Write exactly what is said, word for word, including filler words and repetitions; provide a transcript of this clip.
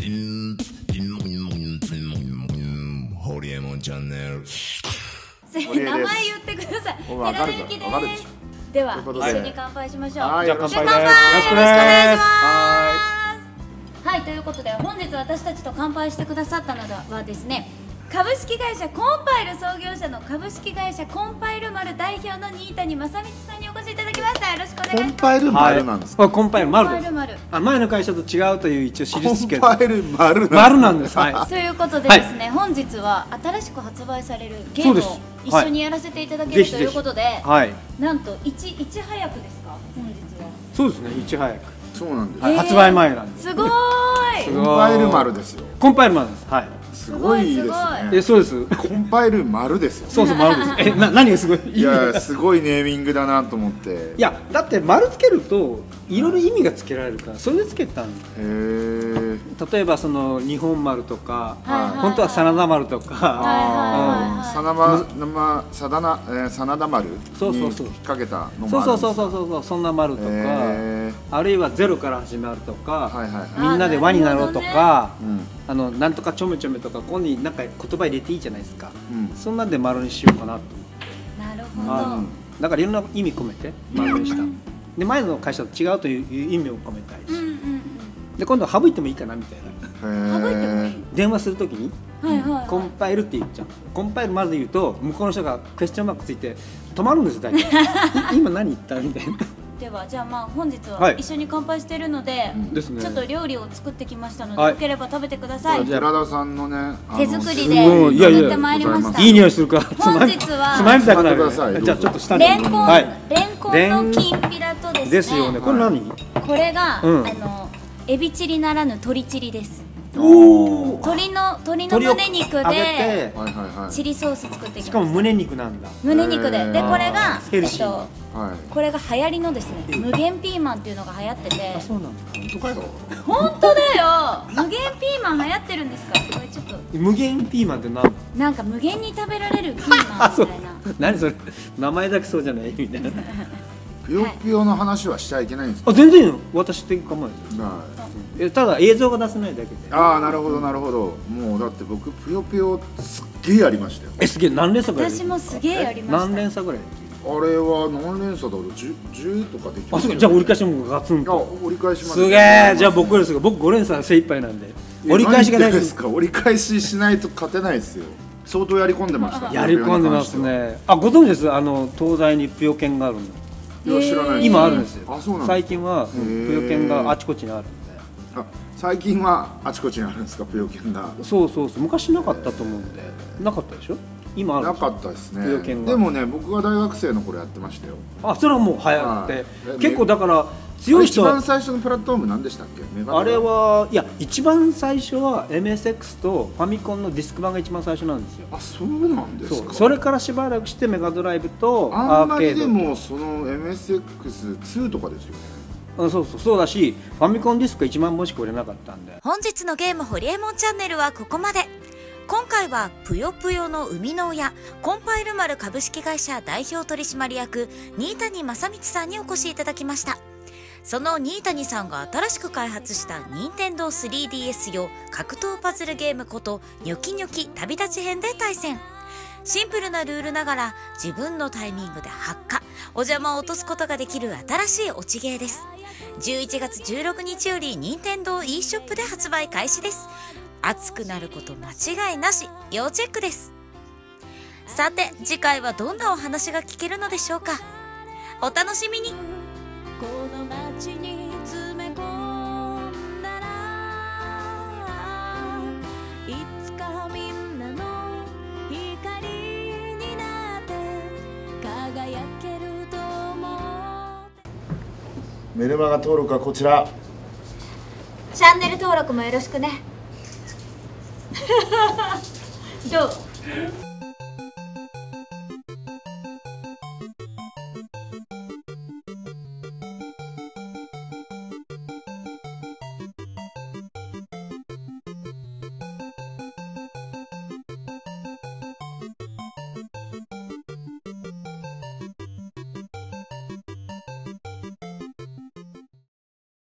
ホリエモンチャンネル。 名前言ってください。 わかるじゃん。わかるでしょ。 では一緒に乾杯しましょう。 はい、よろしくお乾杯。よろしくお願いします。 ははい、ということで本日私たちと乾杯してくださったのはですね、株式会社コンパイル創業者の株式会社コンパイル丸代表の新谷正光さんにお越しいただきました。よろしくお願いします。 コンパイル丸なんですか。 コンパイル丸です。 コンパイル丸。 あ、前の会社と違うという一応印付け。 コンパイル丸丸なんです。はい。 ということでですね、本日は新しく発売されるゲームを一緒にやらせていただけるということで、 はい。 なんといちいち早くですか本日は。 そうですね。いち早く。 そうなんです。 発売前なんで。 すごーい。 コンパイル丸ですよ。 コンパイル丸です。はい。 すごいですね。 え、そうです。 コンパイル丸ですよ。 そうそう丸です。え、な何がすごい？ いやすごいネーミングだなと思って。 いやだって丸つけるといろいろ意味がつけられるからそれでつけたんで。 へえ。 例えばその日本丸とか、 はい本当は真田丸とか、 ああ、真田丸、真田な、えー、真田丸にそうそうそう引っ掛けたのもそうあるんですか。 そうそうそうそうそんな丸とか、あるいはゼロから始まるとか、 はいはいはい。 みんなで輪になろうとか、 うん。 あのなんとかちょめちょめとかここになんか言葉入れていいじゃないですか。 うん。 そんなんで丸にしようかなと。 なるあほど。 だからいろんな意味込めて丸にした。で前の会社と違うという意味を込めたいし、 うんうんうん。 で今度は省いてもいいかなみたいな。 省いてもいい。 電話するときにはいはいはい。 コンパイルって言っちゃう。コンパイルまで言うと向こうの人がクエスチョンマークついて止まるんです大体。今何言ったみたいな。 ではじゃあまあ本日ははい一緒に乾杯しているので、 ですね。 ちょっと料理を作ってきましたので、 はいよければ食べてください。 寺田さんのね、あの手作りすでごいいやいや作ってまいりました。 いい匂いするからつま本み日はつまみたくなる。 つまんでくださいじゃあちょっと下に。 レンコン、 はい。 レンコンのきんぴらとですね。 ですよね。これ何？ これが、 うんあのエビチリならぬ鶏チリです。 おお。 鶏の鶏の胸肉で揚げてはいはいはい。 チリソース作ってきました。 しかも胸肉なんだ。 胸肉で、 へーでこれがヘルシーなえっとはい。 これが流行りのですね、無限ピーマンっていうのが流行ってて。 あ、そうなんだ。 本当かよ。 本当だよ。無限ピーマン流行ってるんですか。これちょっと無限ピーマンって何？ なんか無限に食べられるピーマンみたいな。 何それ？名前だけそうじゃないみたいな。 ぷよぷよの話はしちゃいけないんですか。 あ、全然よ。私的構えですよ。 はえ、ただ映像が出せないだけで。 い。ああ、なるほどなるほど。もうだって僕ぷよぷよすっげえやりましたよ。 え、すげえ何連鎖ぐらいできる？ 私もすげえやりました。 何連鎖ぐらいできる？ あれは何連鎖だろう。十十とかできあ、 ますよ。 そうか。じゃあ折り返しもガツンいやと。 折り返します。 すげえ。じゃあ僕ですが、僕ご連鎖精一杯なんで。折り返しがない何言ってんですか。折り返ししないと勝てないですよ。相当やり込んでました。 やり込んでますね。あ、ご存知です。あの東大にぷよけんがあるんだ。 いや知らないです。 今あるんですよ。 あ、そうなんです。 最近はぷよけんがあちこちにあるんで。 あ、最近はあちこちにあるんですか。ぷよけんが。 そうそうそう。昔なかったと思うんで。なかったでしょ。今あるんですよ。 なかったですね。 ぷよけんがでもね、僕が大学生の頃やってましたよ。 あ、それはもう流行ってはい結構だから強い人一番は最初のプラットフォーム何でしたっけ。メガドラあれはいや一番最初は エムエスエックス とファミコンのディスク版が一番最初なんですよ。 あ、そうなんですか。 そうそれからしばらくしてメガドライブとあんまアーケード。 りでもその エムエスエックスツー とかですよね。 うん、そうそうそうだしファミコンディスクがいちまんぼんしか売れなかったんで。 本日のゲームホリエモンチャンネルはここまで。今回はぷよぷよの生みの親コンパイル丸株式会社代表取締役新谷正光さんにお越しいただきました。その新谷さんが新しく開発した任天堂 スリーディーエス 用格闘パズルゲームことニョキニョキ旅立ち編で対戦。シンプルなルールながら自分のタイミングで発火お邪魔を落とすことができる新しい落ちゲーです。じゅういちがつじゅうろくにちより任天堂 e ショップで発売開始です。熱くなること間違いなし、要チェックです。さて次回はどんなお話が聞けるのでしょうか。お楽しみに。 この街に詰め込んだらいつかみんなの光になって輝けると思う。 メルマガ登録はこちら。 チャンネル登録もよろしくね。どう？